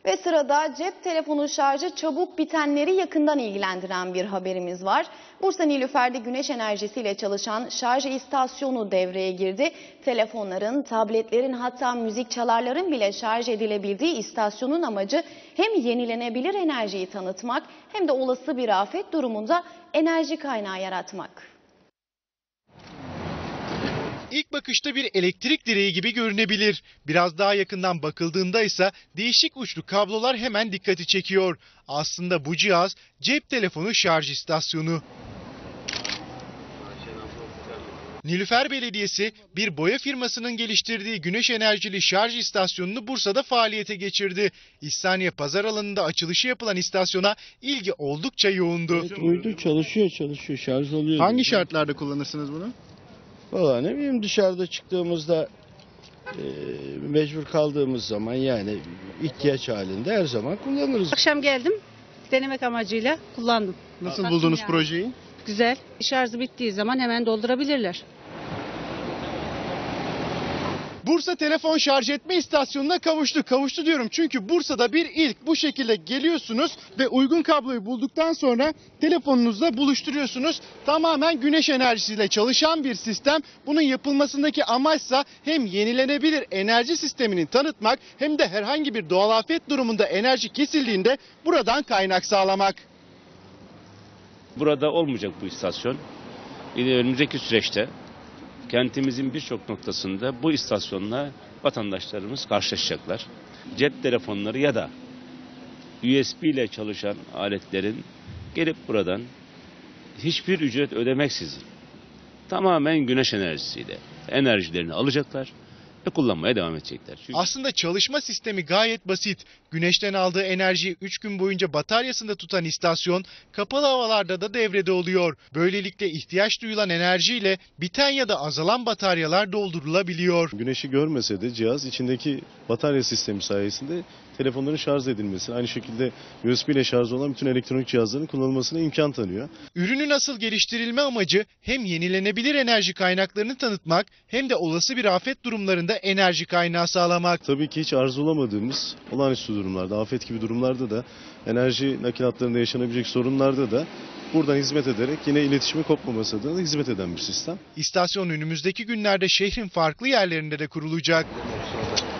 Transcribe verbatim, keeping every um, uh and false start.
Ve sırada cep telefonu şarjı çabuk bitenleri yakından ilgilendiren bir haberimiz var. Bursa Nilüfer'de güneş enerjisiyle çalışan şarj istasyonu devreye girdi. Telefonların, tabletlerin hatta müzik çalarların bile şarj edilebildiği istasyonun amacı hem yenilenebilir enerjiyi tanıtmak hem de olası bir afet durumunda enerji kaynağı yaratmak. İlk bakışta bir elektrik direği gibi görünebilir. Biraz daha yakından bakıldığında ise değişik uçlu kablolar hemen dikkati çekiyor. Aslında bu cihaz cep telefonu şarj istasyonu. Nilüfer Belediyesi bir boya firmasının geliştirdiği güneş enerjili şarj istasyonunu Bursa'da faaliyete geçirdi. İhsaniye pazar alanında açılışı yapılan istasyona ilgi oldukça yoğundu. Evet, uydu çalışıyor çalışıyor şarj oluyor. Hangi şartlarda kullanırsınız bunu? Valla ne bileyim dışarıda çıktığımızda e, mecbur kaldığımız zaman yani ihtiyaç halinde her zaman kullanırız. Akşam geldim denemek amacıyla kullandım. Nasıl Baktım buldunuz yani. projeyi? Güzel. Şarjı bittiği zaman hemen doldurabilirler. Bursa telefon şarj etme istasyonuna kavuştu. Kavuştu diyorum çünkü Bursa'da bir ilk. Bu şekilde geliyorsunuz ve uygun kabloyu bulduktan sonra telefonunuzla buluşturuyorsunuz. Tamamen güneş enerjisiyle çalışan bir sistem. Bunun yapılmasındaki amaçsa hem yenilenebilir enerji sistemini tanıtmak hem de herhangi bir doğal afet durumunda enerji kesildiğinde buradan kaynak sağlamak. Burada olmayacak bu istasyon. Yine önümüzdeki süreçte kentimizin birçok noktasında bu istasyonla vatandaşlarımız karşılaşacaklar. Cep telefonları ya da U S B ile çalışan aletlerin gelip buradan hiçbir ücret ödemeksizin tamamen güneş enerjisiyle enerjilerini alacaklar ve kullanmaya devam edecekler. Çünkü Aslında çalışma sistemi gayet basit. Güneşten aldığı enerjiyi üç gün boyunca bataryasında tutan istasyon kapalı havalarda da devrede oluyor. Böylelikle ihtiyaç duyulan enerjiyle biten ya da azalan bataryalar doldurulabiliyor. Güneşi görmese de cihaz içindeki batarya sistemi sayesinde telefonların şarj edilmesini, aynı şekilde U S B ile şarj olan bütün elektronik cihazların kullanılmasına imkan tanıyor. Ürünün asıl geliştirilme amacı hem yenilenebilir enerji kaynaklarını tanıtmak hem de olası bir afet durumlarında enerji kaynağı sağlamak. Tabii ki hiç arzulamadığımız olağanüstü durumlarda, afet gibi durumlarda da, enerji nakilatlarında yaşanabilecek sorunlarda da buradan hizmet ederek yine iletişimin kopmaması adına hizmet eden bir sistem. İstasyon önümüzdeki günlerde şehrin farklı yerlerinde de kurulacak.